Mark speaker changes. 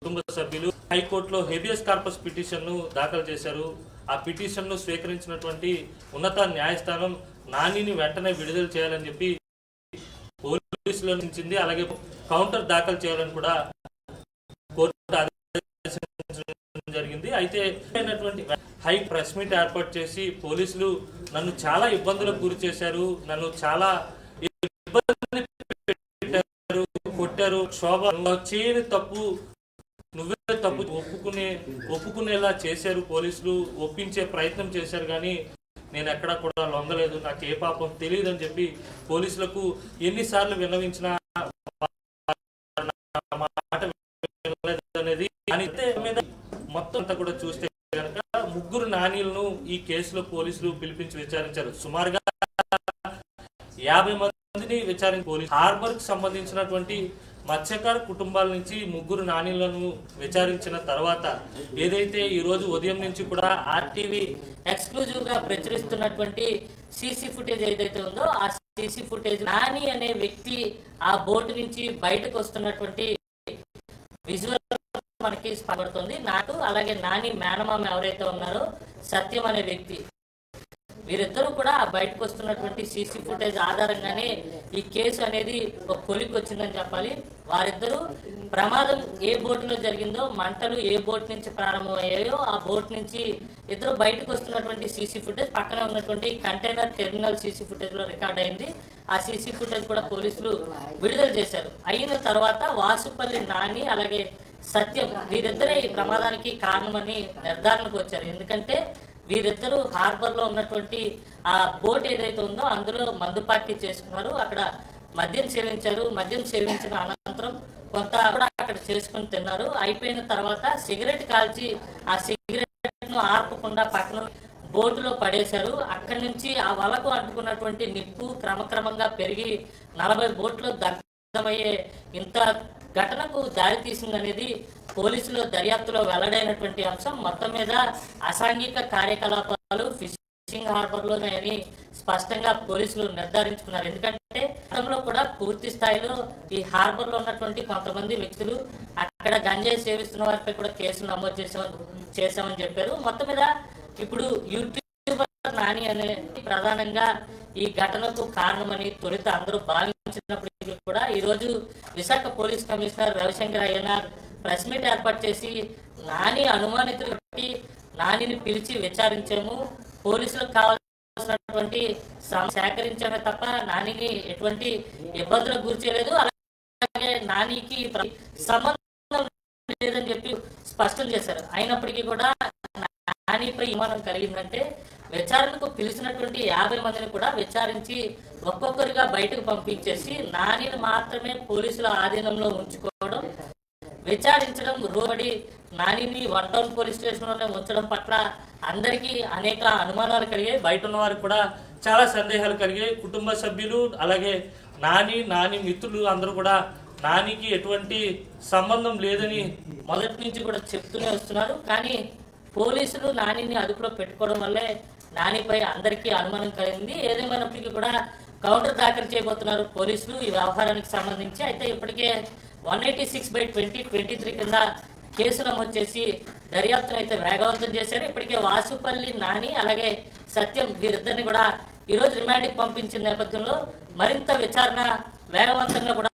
Speaker 1: కుటుంబ సభ్యులు హైకోర్టులో హెబియస్ కార్పస్ పిటిషన్ ను దాఖలు చేశారు. ఆ పిటిషన్ ను స్వీకరించినటువంటి ఉన్నత న్యాయస్థానం నానిని వెంటనే విడుదల చేయాలని చెప్పి పోలీసులు నించింది. అలాగే కౌంటర్ దాఖలు చేయాలని కూడా కోర్టు ఆదేశించడం జరిగింది. అయితే హై ప్రెస్ మీట్ ఏర్పాటు చేసి పోలీసులు నన్ను చాలా ఇబ్బందులకు గురి చేశారు, నన్ను చాలా ఇబ్బంది పెట్టారు, కొట్టారు, శోభ చేయని తప్పు నువ్వే తప్పు ఒప్పుకునేలా చేశారు పోలీసులు, ఒప్పించే ప్రయత్నం చేశారు. కానీ నేను ఎక్కడా కూడా లొంగలేదు, నాకు ఏ పాపం తెలియదు అని చెప్పి పోలీసులకు ఎన్నిసార్లు విన్నవించినా మాట అనేది మొత్తం అంతా కూడా చూస్తే కనుక ముగ్గురు నానీలను ఈ కేసులో పోలీసులు పిలిపించి విచారించారు. సుమారుగా 50 మందిని విచారించిన పోలీసు హార్బర్ కు సంబంధించినటువంటి మత్స్యకార కుటుంబాల నుంచి ముగ్గురు నానీలను విచారించిన తర్వాత ఏదైతే ఈ రోజు ఉదయం నుంచి కూడా ఆర్టీవీ
Speaker 2: ఎక్స్క్లూజివ్ గా ప్రచురిస్తున్నటువంటి సీసీ ఫుటేజ్ ఏదైతే ఉందో ఆ సీసీ ఫుటేజ్ నాని అనే వ్యక్తి ఆ బోటు నుంచి బయటకు వస్తున్నటువంటి విజువల్ మనకి పడుతుంది. నాకు అలాగే నాని మేనమామ ఎవరైతే ఉన్నారో సత్యం అనే వ్యక్తి, వీరిద్దరూ కూడా బయటకు వస్తున్నటువంటి సీసీ ఫుటేజ్ ఆధారంగానే ఈ కేసు అనేది ఒక కొలికి వచ్చిందని చెప్పాలి. వారిద్దరూ ప్రమాదం ఏ బోటులో జరిగిందో, మంటలు ఏ బోట్ నుంచి ప్రారంభమయ్యాయో ఆ బోట్ నుంచి ఇద్దరు బయటకు వస్తున్నటువంటి సీసీ ఫుటేజ్ పక్కన ఉన్నటువంటి కంటైనర్ టెర్మినల్ సీసీ ఫుటేజ్ లో రికార్డ్ అయింది. ఆ సీసీ ఫుటేజ్ కూడా పోలీసులు విడుదల చేశారు. అయిన తర్వాత వాసుపల్లి నాని అలాగే సత్యం వీరిద్దరే ఈ ప్రమాదానికి కారణమని నిర్ధారణకు వచ్చారు. ఎందుకంటే వీరిద్దరూ హార్బర్ లో ఉన్నటువంటి ఆ బోట్ ఏదైతే ఉందో అందులో మందు పార్టీ చేసుకున్నారు, అక్కడ మద్యం సేవించారు. మద్యం సేవించిన అనంతరం కొంత కూడా అక్కడ చేసుకుని తిన్నారు. అయిపోయిన తర్వాత సిగరెట్ కాల్చి ఆ సిగరెట్ ను ఆర్పకుండా పక్కన బోటులో పడేశారు. అక్కడి నుంచి ఆ వలకు అంటుకున్నటువంటి నిప్పు క్రమక్రమంగా పెరిగి 40 బోట్లు దగ్ధమయ్యే ఇంత ఘటనకు దారి తీసిందనేది పోలీసుల దర్యాప్తులో వెల్లడైనటువంటి అంశం. మొత్తం మీద అసాంఘిక కార్యకలాపాలు ఫిషింగ్ హార్బర్ లోనే అని స్పష్టంగా పోలీసులు నిర్ధారించుకున్నారు. ఎందుకంటే గతంలో కూడా పూర్తి స్థాయిలో ఈ హార్బర్ లో ఉన్నటువంటి కొంతమంది వ్యక్తులు అక్కడ గంజాయి సేవిస్తున్న వారిపై కూడా కేసులు నమోదు చేశామని చెప్పారు. మొత్తం మీద ఇప్పుడు యూట్యూబర్ నాని అనే ప్రధానంగా ఈ ఘటనకు కారణమని తొలుత అందరూ భావించినప్పటికీ కూడా ఈ రోజు Visakha police commissioner Ravishankar Ayyanar press meet ఏర్పాటు చేసి నాని అనుమానితులు నానిని పిలిచి విచారించాము, పోలీసులకు కావాల్సినటువంటి సేకరించడమే తప్ప నానిని ఎటువంటి ఇబ్బందులకు గురి చేయలేదు, అలాగే నానికి సంబంధం లేదని చెప్పి స్పష్టం చేశారు. అయినప్పటికీ కూడా నానిపై అనుమానం కలిగిందంటే విచారణకు పిలిచినటువంటి 50 మందిని కూడా విచారించి ఒక్కొక్కరిగా బయటకు పంపించేసి నానిని మాత్రమే పోలీసుల ఆధీనంలో ఉంచుకోవడం, విచారించడం, రోబడి నానిని 1 టౌన్ పోలీస్ స్టేషన్ లోనే ఉంచడం పట్ల అందరికీ అనేక అనుమానాలు కలిగాయి.
Speaker 1: బయట ఉన్న వారికి కూడా చాలా సందేహాలు కలిగాయి. కుటుంబ సభ్యులు అలాగే నాని మిత్రులు అందరూ కూడా నానికి ఎటువంటి సంబంధం లేదని
Speaker 2: మొదటి నుంచి కూడా చెప్తూనే వస్తున్నారు. కానీ పోలీసులు నానిని అదుపులో పెట్టుకోవడం వల్లే నానిపై అందరికీ అనుమానం కలిగింది. ఏదేమైనప్పటికీ కూడా కౌంటర్ దాఖలు చేయబోతున్నారు పోలీసులు ఈ వ్యవహారానికి సంబంధించి. అయితే ఇప్పటికే 186/2023 కింద కేసు నమోదు చేసి దర్యాప్తును అయితే వేగవంతం చేశారు. ఇప్పటికే వాసుపల్లి నాని అలాగే సత్యం వీరిద్దరిని కూడా ఈరోజు రిమాండ్కి పంపించిన నేపథ్యంలో మరింత విచారణ వేగవంతంగా కూడా